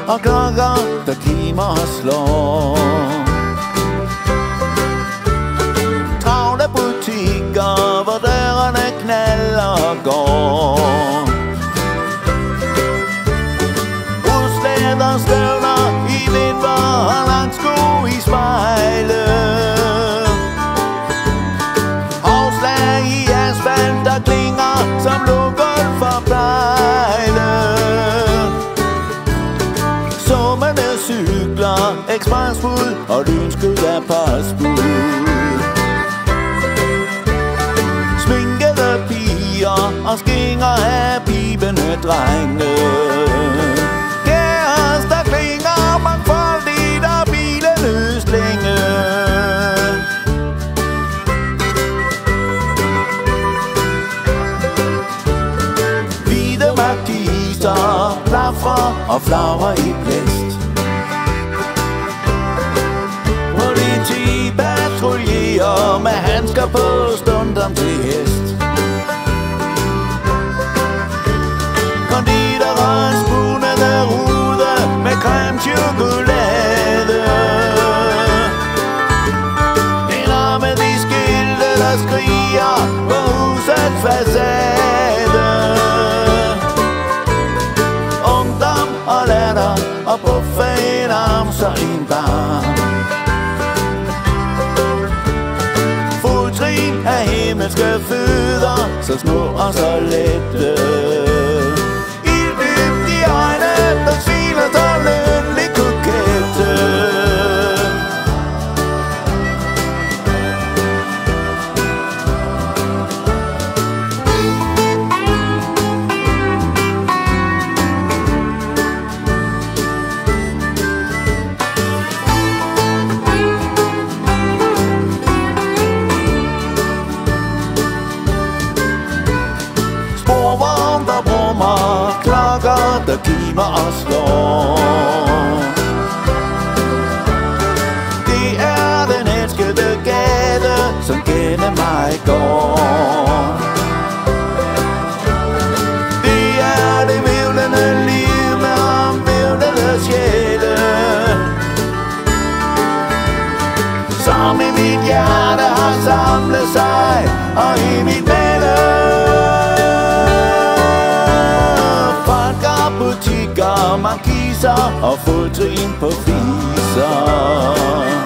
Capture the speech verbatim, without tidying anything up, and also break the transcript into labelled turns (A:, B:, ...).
A: og klokker, der kimer og slår. Travle butikker, hvor dørene knalder og går. Ruslæder støvler i vindvær og langsko i spejle. Afslag i asfalt, der klinger som lukket for plejle. Summende cykler, ekspresbud og lynskud af postbud. Sminkede piger og skinger af pibende drenge. Kærester klinger mangfoldigt og bilen slænge. Hvide markiser, plafrer og flagrer i blæst. Politi patruljerer med handsker på stundom til hest. Konditorens brunede rude med creme chokolade. Ender med de skilte, der skriger på husets facade. Ungdom og latter og buffet om så en bar. Fuldtrin af himmelske fødder, så små og så lette. Ilddybt i øjne, der smiler så lønlig kokette. Sporvogn, der brummer, klokker, der kimer og slår. Det er den elskede gade, som gennem mig går. Det er det vivlende liv med omvivlede sjæle, som i mit hjerte har samlet sig, og i mit minde. Butikker, markiser og fuldtrin på fiser.